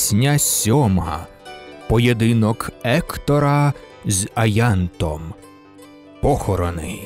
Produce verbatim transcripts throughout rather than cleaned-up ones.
Пісня сьома. Поєдинок Ектора з Аянтом. Похорони.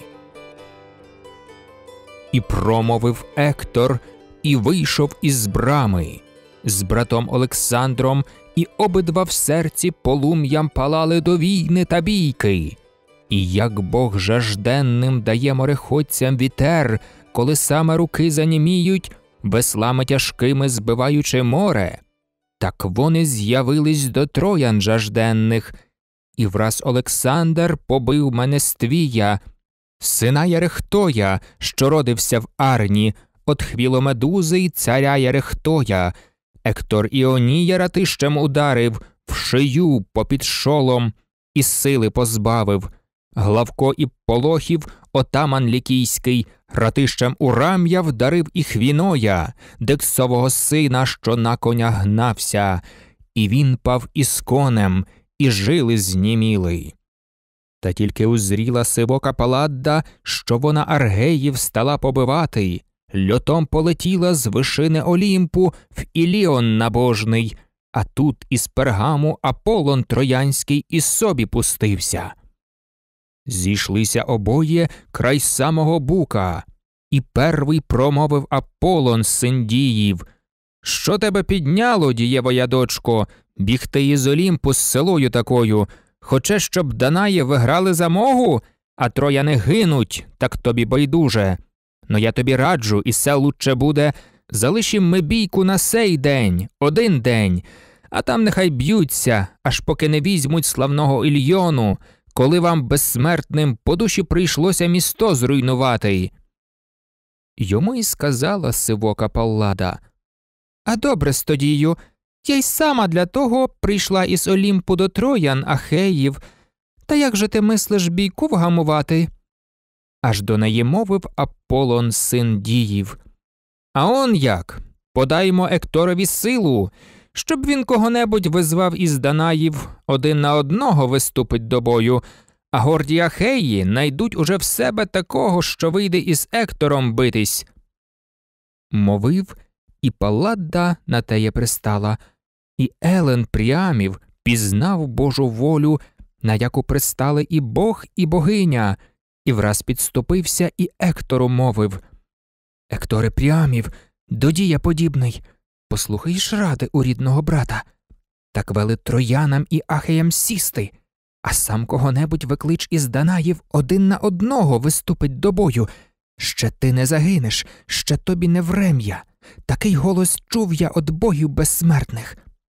І промовив Ектор, і вийшов із брами. З братом Олександром, і обидва в серці полум'ям палали до війни та бійки. І як Бог жажденним дає мореходцям вітер, коли саме руки заніміють, веслами тяжкими збиваючи море, так вони з'явились до троян жажденних, і враз Олександр побив Менествія, сина Ярехтоя, що родився в Арні, от Хвіломедузи й царя Ярехтоя. Ектор Іонія ратищем ударив, в шию попід шолом, і сили позбавив. Главко і Полохів, отаман лікійський, ратищем у рам'я вдарив і Хвіноя, Дексового сина, що на коня гнався, і він пав із конем, і жили зніміли. Та тільки узріла сивока Палладда, що вона Аргеїв стала побивати, льотом полетіла з вишини Олімпу в Іліон набожний, а тут із Пергаму Аполлон Троянський із собі пустився. Зійшлися обоє край самого бука, і первий промовив Аполлон, син Діїв: «Що тебе підняло, дієвоя дочко, бігти із Олімпу з селою такою? Хочеш, щоб Данаї виграли замогу, а трояни гинуть, так тобі байдуже. Но я тобі раджу, і се лучше буде, залишім ми бійку на сей день, один день, а там нехай б'ються, аж поки не візьмуть славного Ільйону, коли вам безсмертним по душі прийшлося місто зруйнувати». Йому й сказала сивока Паллада: «А добре, стодію, я й сама для того прийшла із Олімпу до троян, Ахеїв. Та як же ти мислиш бійку вгамувати?» Аж до неї мовив Аполлон, син Діїв: «А он як? Подаймо Екторові силу, щоб він кого-небудь визвав із Данаїв, один на одного виступить до бою, а горді Ахеї найдуть уже в себе такого, що вийде із Ектором битись». Мовив, і Палладда на теє пристала, і Елен Пріамів пізнав Божу волю, на яку пристали і Бог, і богиня, і враз підступився і Ектору мовив: «Екторе Пріамів, до дія подібний, послухаєш ради у рідного брата? Так вели троянам і Ахеям сісти, а сам кого-небудь виклич із Данаїв один на одного виступить до бою. Ще ти не загинеш, ще тобі не врем'я. Такий голос чув я од богів безсмертних».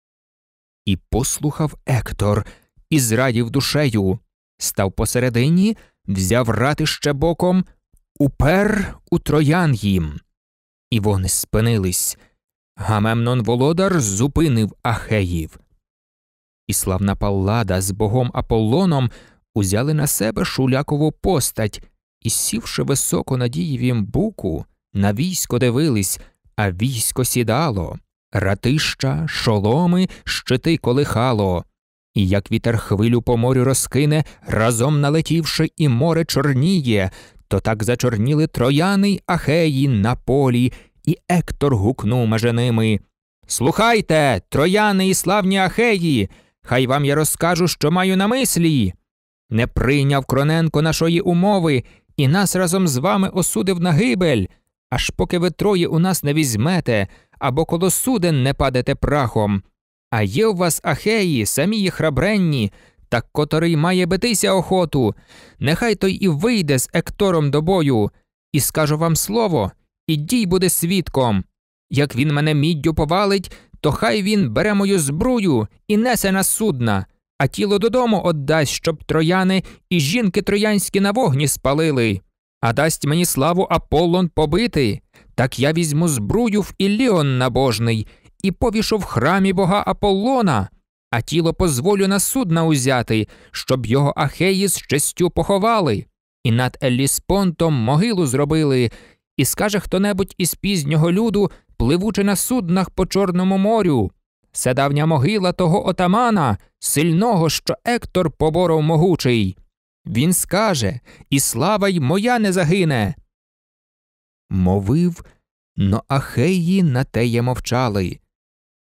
І послухав Ектор, і зрадів душею, став посередині, взяв ратище боком, упер у троян їм. І вони спинились. Гамемнон володар зупинив Ахеїв. І славна Паллада з богом Аполлоном узяли на себе шулякову постать, і, сівши високо на Дієвім буку, на військо дивились, а військо сідало, ратища, шоломи, щити колихало. І як вітер хвилю по морю розкине, разом налетівши, і море чорніє, то так зачорніли трояни й Ахеї на полі, і Ектор гукнув меже ними: «Слухайте, трояни і славні Ахеї, хай вам я розкажу, що маю на мислі. Не прийняв Кроненко нашої умови, і нас разом з вами осудив на гибель, аж поки ви троє у нас не візьмете, або коло суден не падете прахом. А є у вас Ахеї, самі є храбренні, так котрий має битися охоту, нехай той і вийде з Ектором до бою, і скажу вам слово, і дій буде свідком. Як він мене міддю повалить, то хай він бере мою збрую і несе на судна, а тіло додому оддасть, щоб трояни і жінки троянські на вогні спалили. А дасть мені славу Аполлон побити, так я візьму збрую в Іліон набожний і повішу в храмі бога Аполлона, а тіло позволю на судна узяти, щоб його Ахеї з честю поховали, і над Елліспонтом могилу зробили, і скаже хто-небудь із пізнього люду, пливучи на суднах по Чорному морю: це давня могила того отамана, сильного, що Ектор поборов могучий. Він скаже, і слава й моя не загине». Мовив, но Ахеї на теє мовчали.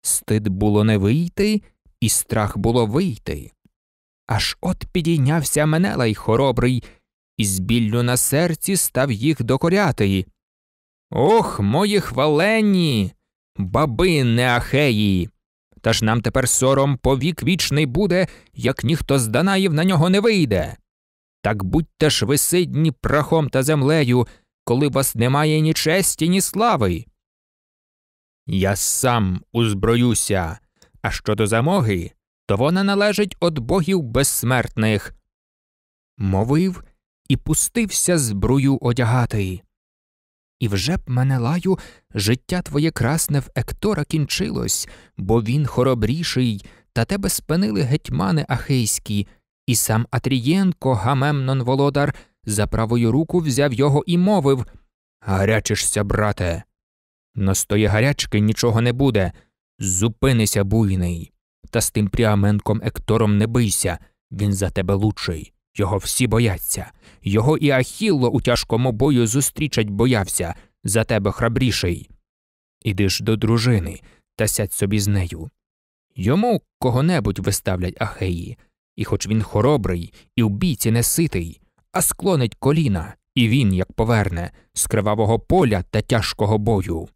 Стид було не вийти, і страх було вийти. Аж от підійнявся Менелай хоробрий, і з біллю на серці став їх докоряти. «Ох, мої хваленні, баби не Ахеї! Та ж нам тепер сором повік вічний буде, як ніхто з Данаїв на нього не вийде. Так будьте ж ви сидні прахом та землею, коли вас немає ні честі, ні слави. Я сам узброюся, а щодо замоги, то вона належить од богів безсмертних». Мовив і пустився збрую одягати. І вже б, Менелаю, життя твоє красне в Ектора кінчилось, бо він хоробріший, та тебе спинили гетьмани ахейські, і сам Атрієнко, Гамемнон володар, за правою руку взяв його і мовив: «Гарячишся, брате. Но з тої гарячки нічого не буде. Зупинися, буйний. Та з тим Пріаменком Ектором не бийся, він за тебе лучший. Його всі бояться. Його і Ахілло у тяжкому бою зустрічать боявся, за тебе храбріший. Іди ж до дружини та сядь собі з нею. Йому кого-небудь виставлять Ахеї, і хоч він хоробрий і в бійці не ситий, а склонить коліна, і він, як поверне, з кривавого поля та тяжкого бою».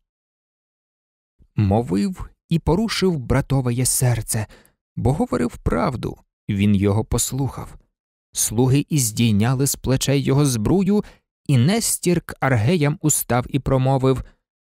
Мовив і порушив братовеє серце, бо говорив правду, він його послухав. Слуги і здійняли з плечей його збрую, і Нестір к аргеям устав і промовив: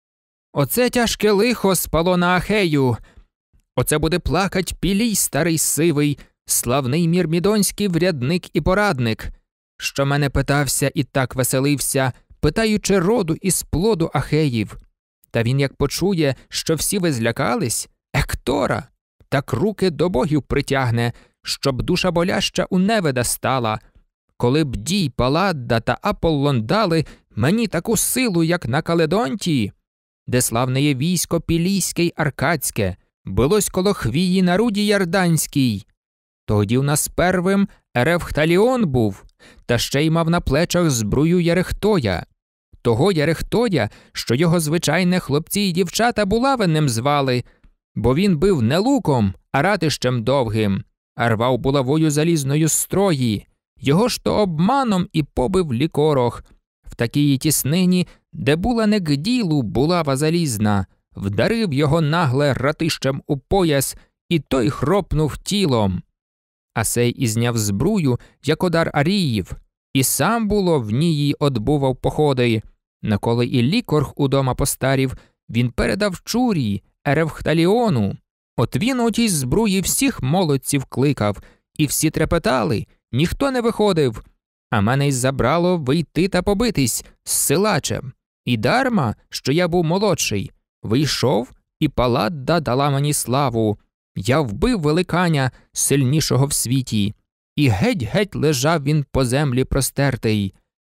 «Оце тяжке лихо спало на Ахею! Оце буде плакать Пілій старий сивий, славний мірмідонський врядник і порадник, що мене питався і так веселився, питаючи роду і сплоду Ахеїв. Та він як почує, що всі ви злякались, Ектора, так руки до богів притягне, щоб душа боляща у невида стала. Коли б Дій, Паладда та Аполлон дали мені таку силу, як на Каледонті, де славне є військо Пілійське й Аркадське, билось коло хвії на руді Ярданській. Тоді в нас первим Ерефхталіон був, та ще й мав на плечах збрую Ярехтоя. Того Ярехтоя, що його звичайне хлопці й дівчата булавинним звали, бо він бив не луком, а ратищем довгим, а рвав булавою залізною строї. Його ж то обманом і побив лікорох. В такій тіснині, де була не к ділу булава залізна, вдарив його нагле ратищем у пояс, і той хропнув тілом. А сей ізняв збрую, як одар Аріїв, і сам було в ній одбував походи. Наколи і лікорг удома постарів, він передав Чурі, Ерефхталіону. От він у тій збруї всіх молодців кликав, і всі трепетали, ніхто не виходив. А мене й забрало вийти та побитись з силачем. І дарма, що я був молодший, вийшов, і Паладда дала мені славу. Я вбив великаня, сильнішого в світі, і геть-геть лежав він по землі простертий.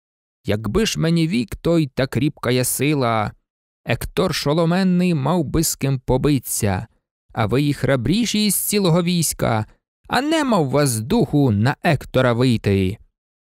Якби ж мені вік той та кріпка я сила, Ектор шоломенний мав би з ким побиться, а ви і храбріші із цілого війська, а не мав вас духу на Ектора вийти».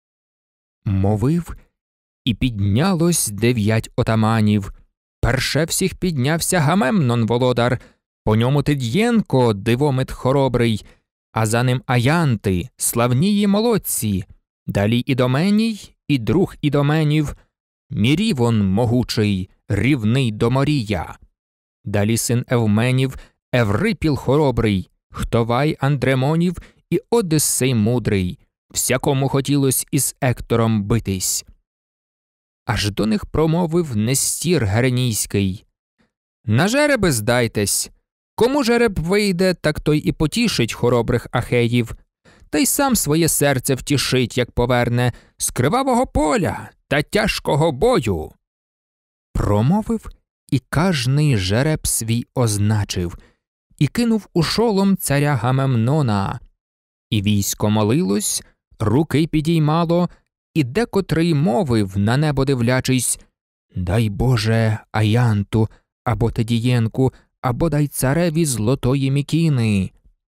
Мовив, і піднялось дев'ять отаманів. Перше всіх піднявся Гамемнон володар, по ньому Тид'єнко, дивомит хоробрий, а за ним Аянти, славнії молодці, далі Ідоменій, і друг Ідоменів, Мірівон могучий, рівний до Морія. Далі син Евменів, Еврипіл хоробрий, Хтовай Андремонів і Одиссей мудрий, всякому хотілось із Ектором битись. Аж до них промовив Нестір Геренійський: «На жереби здайтесь. Кому жереб вийде, так той і потішить хоробрих Ахеїв, та й сам своє серце втішить, як поверне, з кривавого поля та тяжкого бою». Промовив, і кажний жереб свій означив, і кинув у шолом царя Гамемнона. І військо молилось, руки підіймало, і декотрий мовив, на небо дивлячись: «Дай Боже Аянту, або Тидієнку, або дай цареві злотої Мікіни».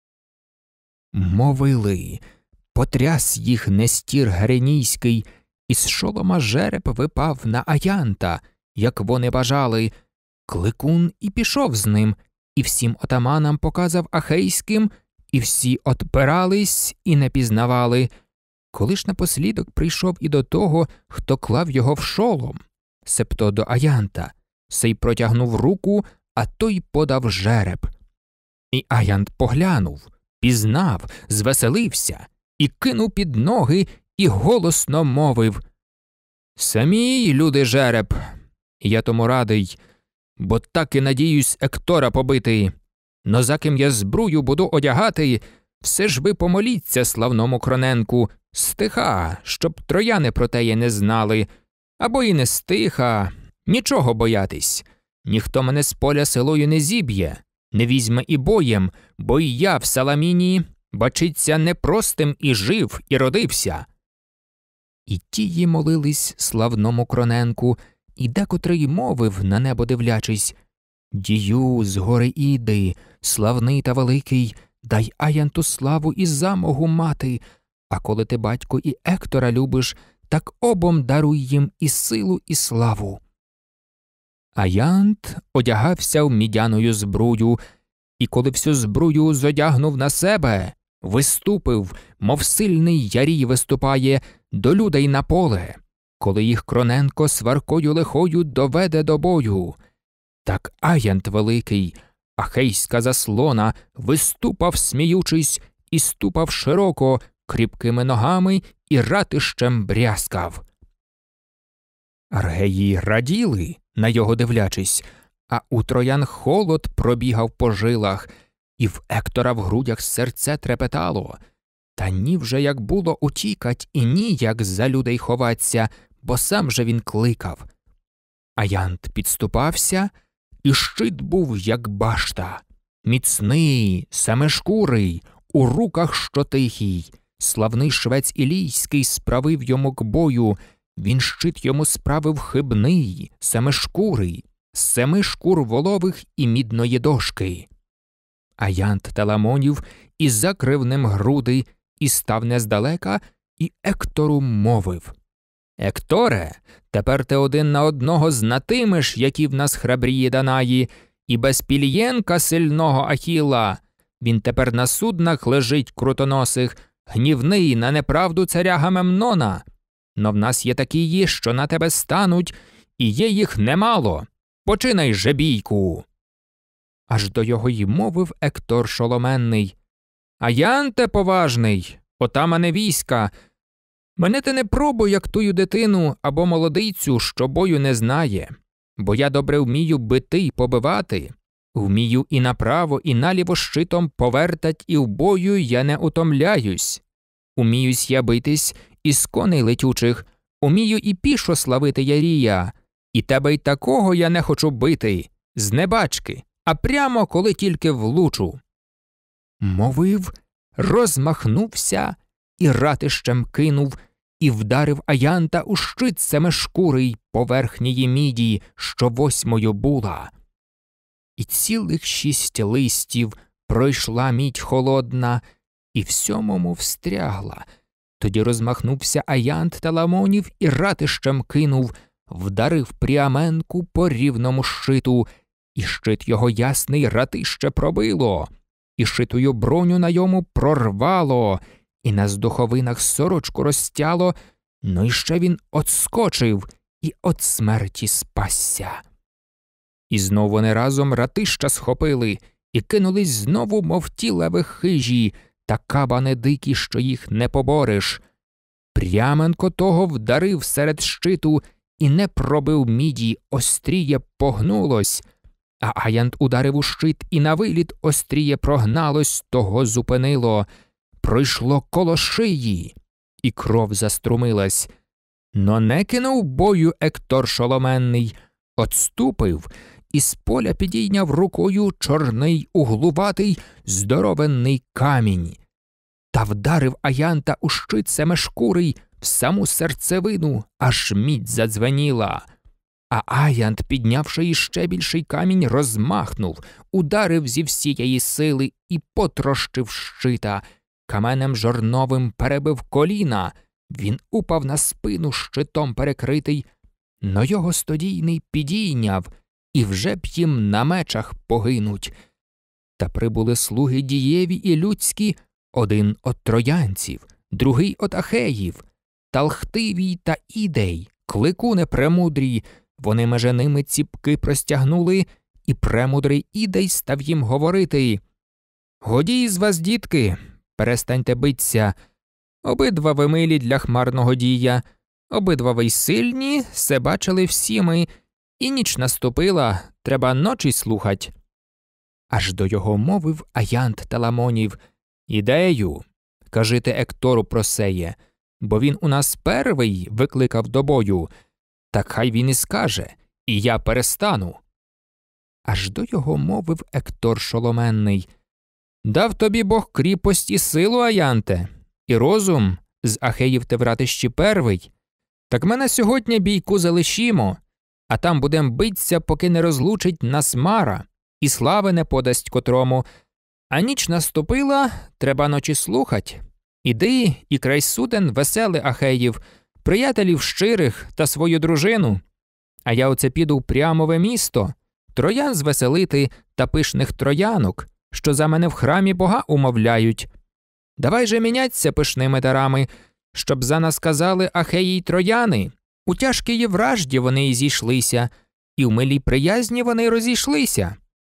Мовили, потряс їх Нестір Геренійський, і з шолома жереб випав на Аянта, як вони бажали. Кликун і пішов з ним, і всім отаманам показав ахейським, і всі отпирались і не пізнавали. Коли ж напослідок прийшов і до того, хто клав його в шолом, себто до Аянта, сей протягнув руку, а той подав жереб. І Аянт поглянув, пізнав, звеселився і кинув під ноги і голосно мовив: «Самій, люди, жереб, я тому радий, бо так і надіюсь Ектора побити. Но за ким я збрую буду одягати, все ж ви помоліться славному Кроненку, стиха, щоб трояни про теє не знали, або і не стиха, нічого боятись. Ніхто мене з поля силою не зіб'є, не візьме і боєм, бо і я в Саламіні, бачиться, непростим і жив, і родився». І тії молились славному Кроненку, і декотрий мовив, на небо дивлячись: «Дію з гори Іди, славний та великий, дай Аянту славу і замогу мати, а коли ти батько і Ектора любиш, так обом даруй їм і силу, і славу». Аянт одягався в мідяною збрую, і коли всю збрую зодягнув на себе, виступив, мов сильний ярій виступає, до людей на поле, коли їх Кроненко сваркою лихою доведе до бою. Так Аянт великий, ахейська заслона, виступав, сміючись, і ступав широко, кріпкими ногами і ратищем брязкав. Аргеї раділи, на його дивлячись, а у троян холод пробігав по жилах, і в Ектора в грудях серце трепетало. Та ні вже як було утікать, і ні як за людей ховаться, бо сам же він кликав. Аянт підступався, і щит був, як башта, міцний, семишкурий, у руках що тихий. Славний швець Ілійський справив йому к бою, він щит йому справив хибний, семишкурий, з семи шкур волових і мідної дошки. Аянт Теламонів і закрив ним груди, і став нездалека, і Ектору мовив: «Екторе, тепер ти один на одного знатимеш, які в нас храбрії Данаї, і без Пілієнка сильного Ахіла. Він тепер на суднах лежить крутоносих, гнівний на неправду царя Гамемнона. Но в нас є такі, що на тебе стануть, і є їх немало. Починай же бійку!» Аж до його й мовив Ектор шоломенний: «Аянте поважний, отамане війська, мене ти не пробуй, як тую дитину або молодицю, що бою не знає, бо я добре вмію бити й побивати, вмію і направо, і наліво щитом повертать, і в бою я не утомляюсь. Уміюсь я битись із коней летючих, умію і пішо славити ярія, і тебе й такого я не хочу бити, з небачки, а прямо коли тільки влучу». Мовив, розмахнувся і ратищем кинув, і вдарив Аянта у щит семишкурий поверхнії міді, що восьмою була. І цілих шість листів пройшла мідь холодна, і в сьомому встрягла. Тоді розмахнувся Аянт Теламонів і ратищем кинув, вдарив Пріаменку по рівному щиту, і щит його ясний ратище пробило, і шитую броню на йому прорвало, і на здуховинах сорочку розтяло, но й ще він отскочив і от смерті спасся. І знов вони разом ратища схопили, і кинулись знову, мов ті леви хижі, та кабани дикі, що їх не побореш. Пряменко того вдарив серед щиту, і не пробив міді, остріє погнулось, а Аянт ударив у щит, і на виліт остріє прогналось, того зупинило. Пройшло коло шиї, і кров заструмилась. Но не кинув бою Ектор шоломенний, отступив, і з поля підійняв рукою чорний, углуватий, здоровенний камінь. Та вдарив Аянта у щит семишкурий в саму серцевину, аж мідь задзвеніла. А Аянт, піднявши іще більший камінь, розмахнув, ударив зі всієї сили і потрощив щита. Каменем жорновим перебив коліна, він упав на спину щитом перекритий, но його стодійний підійняв, і вже б їм на мечах погинуть. Та прибули слуги дієві і людські, один от троянців, другий от ахеїв, Талхтивій та Ідей, кликуни премудрій, вони меже ними ціпки простягнули, і премудрий Ідей став їм говорити: «Годі із вас, дітки, перестаньте биться, обидва ви милі для хмарного дія, обидва ви й сильні, се бачили всі ми, і ніч наступила, треба ночі слухать». Аж до його мовив Аянт Теламонів: «Ідею, кажите Ектору про сеє, бо він у нас первий викликав до бою, так хай він і скаже, і я перестану». Аж до його мовив Ектор шоломенний: «Дав тобі Бог кріпость і силу, Аянте, і розум, з ахеїв ти вратищі первий, так ми на сьогодні бійку залишімо, а там будем биться, поки не розлучить нас мара, і слави не подасть котрому. А ніч наступила, треба ночі слухать. Іди і край суден весели ахеїв, приятелів щирих та свою дружину. А я оце піду в прямове місто, троян звеселити та пишних троянок, що за мене в храмі бога умовляють. Давай же міняться пишними дарами, щоб за нас казали ахеї й трояни. У тяжкій вражді вони й зійшлися, і в милій приязні вони розійшлися».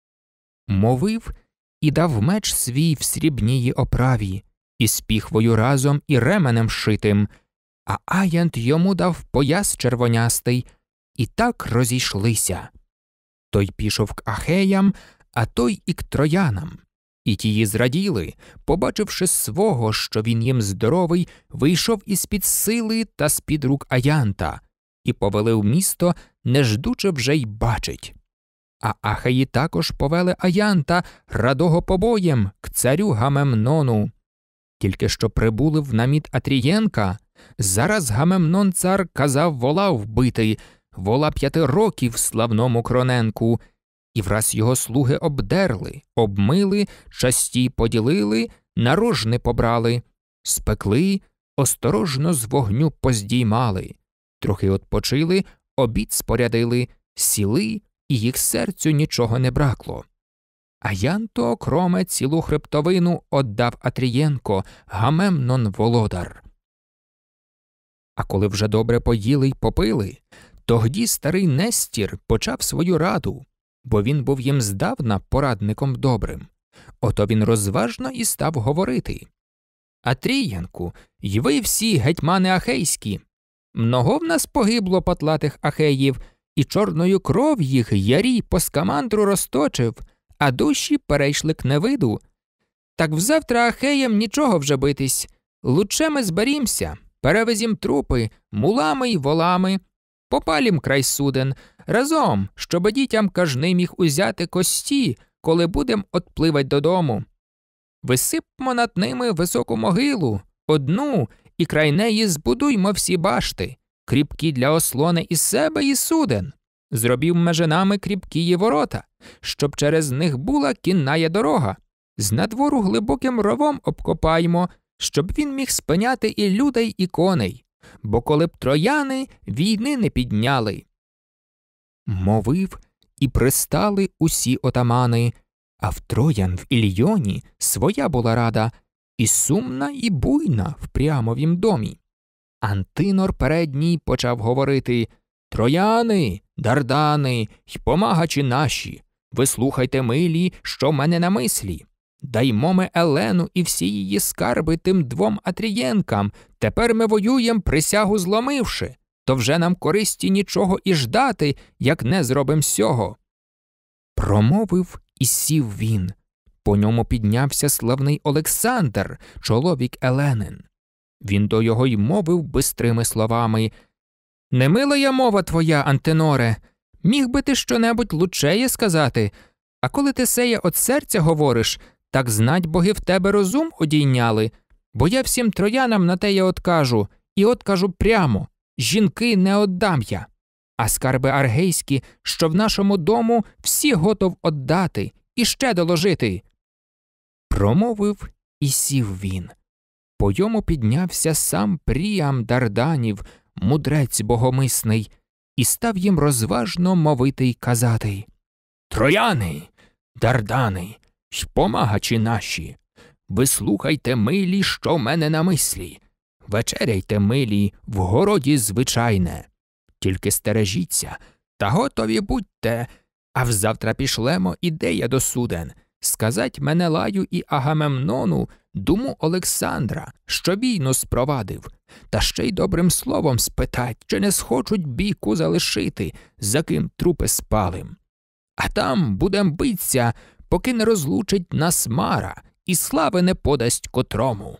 Мовив і дав меч свій в срібній оправі, і з піхвою разом і ременем шитим, а Аянт йому дав пояс червонястий, і так розійшлися. Той пішов к ахеям, а той і к троянам. І тії зраділи, побачивши свого, що він їм здоровий, вийшов із-під сили та з-під рук Аянта, і повели в місто, не ждучи вже й бачить. А ахеї також повели Аянта, радого побоєм, к царю Гамемнону. Тільки що прибули в наміт Атрієнка, зараз Гамемнон цар казав вола вбити, вола п'яти років славному Кроненку, і враз його слуги обдерли, обмили, часті поділили, нарожни побрали, спекли, осторожно з вогню поздіймали, трохи отпочили, обід спорядили, сіли, і їх серцю нічого не бракло. Аянто окроме цілу хребтовину оддав Атрієнко, Гамемнон володар. А коли вже добре поїли й попили, тогді старий Нестір почав свою раду, бо він був їм здавна порадником добрим. Ото він розважно і став говорити: «Атрієнку, й ви всі гетьмани ахейські, много в нас погибло потлатих ахеїв, і чорною кров їх ярій по скамандру розточив, а душі перейшли к невиду. Так взавтра ахеям нічого вже битись, лучше ми зберімся, перевезім трупи, мулами й волами, попалім край суден, разом, щоби дітям кажний міг узяти кості, коли будем отпливать додому. Висипмо над ними високу могилу, одну, і край неї збудуймо всі башти, кріпкі для ослони і себе, і суден. Зробів меже нами кріпкі ворота, щоб через них була кінная дорога. З надвору глибоким ровом обкопаймо, щоб він міг спиняти і людей, і коней, бо коли б трояни війни не підняли». Мовив, і пристали усі отамани, а в Троян в Ільйоні своя була рада, і сумна, і буйна в прямовім домі. Антинор передній почав говорити: «Трояни, Дардани й помагачі наші, ви слухайте, милі, що в мене на мислі. Даймо ми Елену і всі її скарби тим двом Атрієнкам, тепер ми воюєм, присягу зломивши, то вже нам користі нічого і ждати, як не зробим сього». Промовив і сів він. По ньому піднявся славний Олександр, чоловік Еленин. Він до його й мовив бистрими словами: «Немила я мова твоя, Антиноре, міг би ти щонебудь лучеє сказати, а коли ти сеє от серця говориш, так знать боги в тебе розум одійняли, бо я всім троянам на те я откажу, і откажу прямо, жінки не оддам я, а скарби аргейські, що в нашому дому, всі готов оддати і ще доложити». Промовив і сів він. По йому піднявся сам Пріам Дарданів, мудрець богомисний, і став їм розважно мовити й казати: «Трояни, Дардани, й помагачі наші, вислухайте, милі, що в мене на мислі. Вечеряйте, милі, в городі звичайне. Тільки стережіться, та готові будьте, а взавтра пішлемо ідея до суден. Сказать Менелаю і Агамемнону, думу Олександра, що війну спровадив, та ще й добрим словом спитать, чи не схочуть бійку залишити, за ким трупи спалим. А там будем биться, поки не розлучить нас Мара і слави не подасть котрому.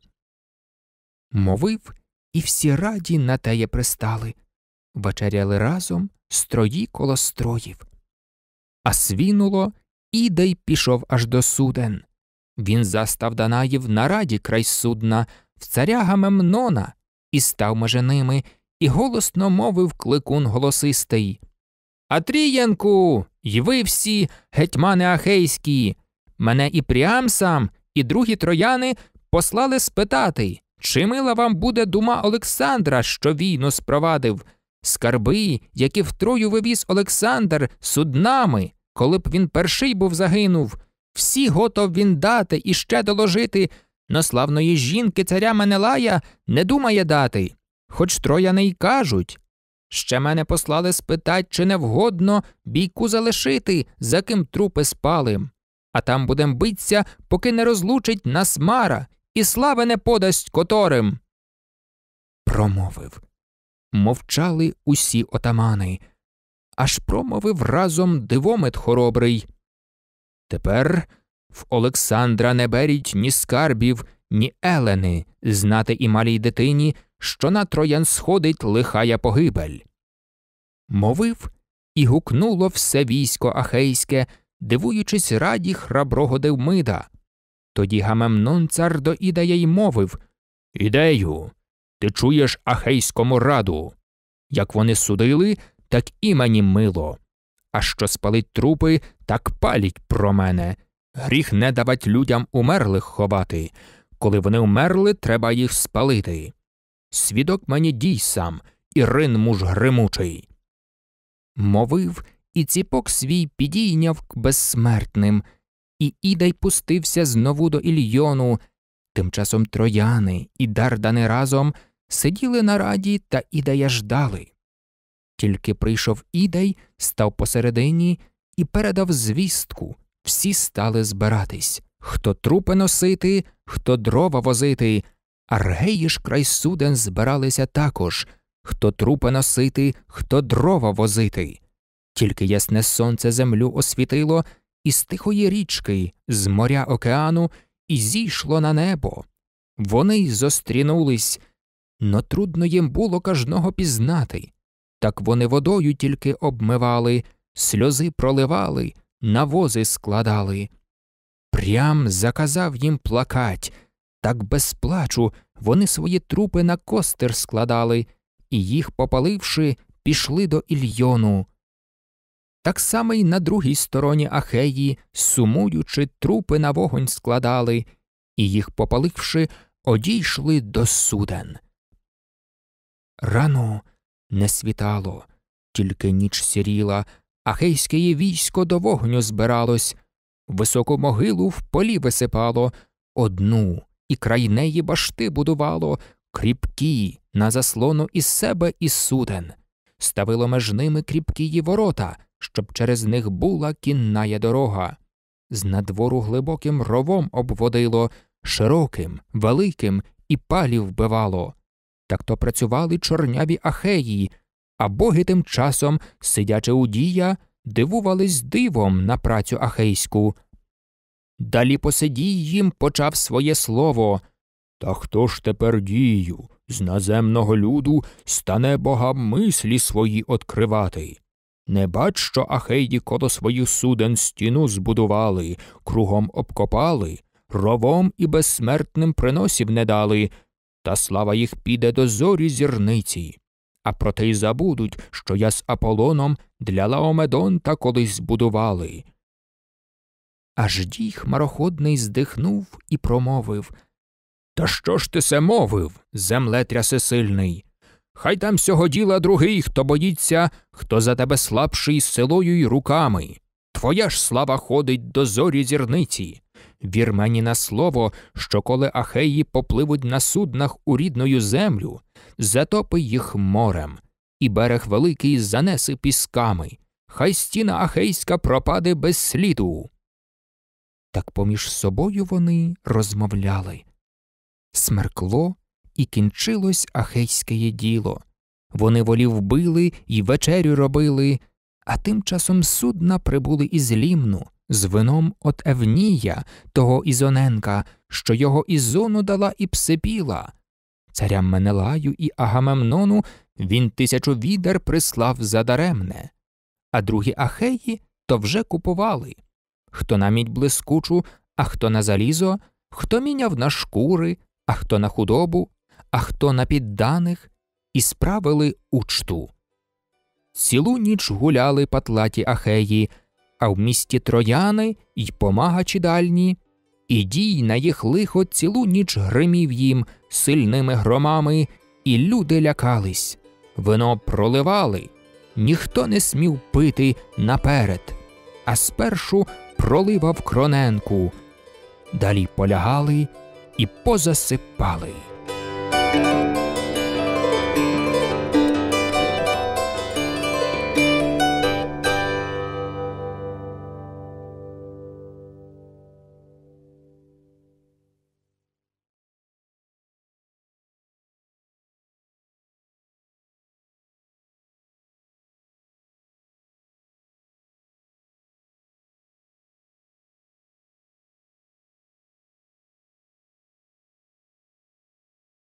Мовив, і всі раді на теє пристали. Вечеряли разом, строї коло строїв. А свінуло, Ідей пішов аж до суден. Він застав Данаїв на раді край судна, в царя Гамемнона, і став меже ними, і голосно мовив кликун голосистий: «Атрієнку, й ви всі, гетьмани ахейські, мене і Пріам сам, і другі трояни послали спитати, чи мила вам буде дума Олександра, що війну спровадив, скарби, які втрою вивіз Олександр суднами, коли б він перший був загинув, всі готов він дати і ще доложити, но славної жінки царя Менелая не думає дати, хоч трояни й кажуть. Ще мене послали спитать, чи не вгодно бійку залишити, за ким трупи спалим, а там будем биться, поки не розлучить нас Мара і слави не подасть которим. Промовив. Мовчали усі отамани, аж промовив разом Дивомет хоробрий: «Тепер в Олександра не беріть ні скарбів, ні елени, знати і малій дитині, що на троян сходить лихая погибель». Мовив, і гукнуло все військо ахейське, дивуючись раді храброго Девмида. Тоді Гамемнон цар до Ідея й мовив: «Ідею, ти чуєш ахейському раду? Як вони судили, так і мені мило. А що спалить трупи, так паліть про мене. Гріх не давать людям умерлих ховати. Коли вони умерли, треба їх спалити. Свідок мені дій сам, і рин муж гримучий». Мовив, і ціпок свій підійняв к безсмертним, і Ідей пустився знову до Ільйону. Тим часом трояни і Дардани разом сиділи на раді та Ідея ждали. Тільки прийшов Ідей, став посередині і передав звістку. Всі стали збиратись, хто трупи носити, хто дрова возити. Аргеї ж край суден збиралися також, хто трупи носити, хто дрова возити. Тільки ясне сонце землю освітило, і з тихої річки, з моря океану, і зійшло на небо. Вони й зострінулись, но трудно їм було кожного пізнати. Так вони водою тільки обмивали, сльози проливали, на вози складали. Прям заказав їм плакать, так без плачу вони свої трупи на костер складали, і їх попаливши, пішли до Ільйону. Так само й на другій стороні Ахеї, сумуючи, трупи на вогонь складали, і їх попаливши, одійшли до суден. Рано не світало, тільки ніч сіріла, ахейське військо до вогню збиралось, високу могилу в полі висипало, одну, і край неї башти будувало, кріпкі, на заслону із себе і суден. Ставило меж ними кріпкі ворота, щоб через них була кінная дорога. З надвору глибоким ровом обводило, широким, великим і палі вбивало. Так то працювали чорняві ахеї, а боги тим часом, сидячи у дія, дивувались дивом на працю ахейську. Далі посидій їм почав своє слово: «Та хто ж тепер дію, з наземного люду, стане богам мислі свої откривати? Не бач, що ахейді коло своїх суден стіну збудували, кругом обкопали, ровом і безсмертним приносів не дали, та слава їх піде до зорі зірниці. А проте й забудуть, що я з Аполоном для Лаомедонта колись збудували». Аж дій хмароходний здихнув і промовив: «Та що ж ти се мовив, землетря всесильний? Хай там сього діла другий, хто боїться, хто за тебе слабший силою й руками. Твоя ж слава ходить до зорі зірниці. Вірмені на слово, що коли ахеї попливуть на суднах у рідною землю, затопи їх морем, і берег великий занесе пісками, хай стіна ахейська пропаде без сліду. Так поміж собою вони розмовляли. Смеркло, і кінчилось ахейське діло. Вони волів били й вечерю робили, а тим часом судна прибули із Лімну, з вином от Евнія, того Ізоненка, що його Ізону дала і Псипіла. Царям Менелаю і Агамемнону він тисячу відер прислав задаремне. А другі ахеї то вже купували. Хто на мідь блискучу, а хто на залізо, хто міняв на шкури, а хто на худобу, а хто на підданих, і справили учту. Цілу ніч гуляли патлаті ахеї, а в місті трояни й помагачі дальні, і дій на їх лихо цілу ніч гримів їм сильними громами, і люди лякались. Вино проливали, ніхто не смів пити наперед, а спершу проливав Кроненку, далі полягали і позасипали.